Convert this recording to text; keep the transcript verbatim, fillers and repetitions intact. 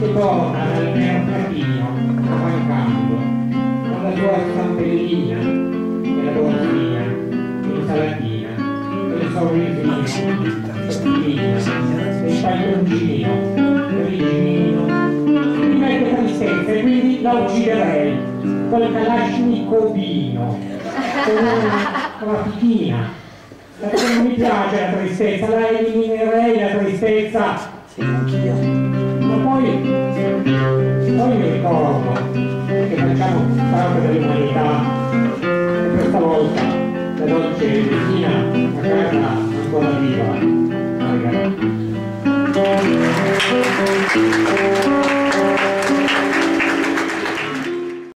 che torna dal mercatino arrancando con la sua stampellina e la borsina, l'insalatina e il sorrisino sottile, e il paglioncino grigino. Mi mette tristezza e quindi la ucciderei col kalashnikovino, con una rapidina. Perché non mi piace la tristezza, la eliminerei la tristezza. Ma poi, poi mi ricordo che facciamo parte dell'umanità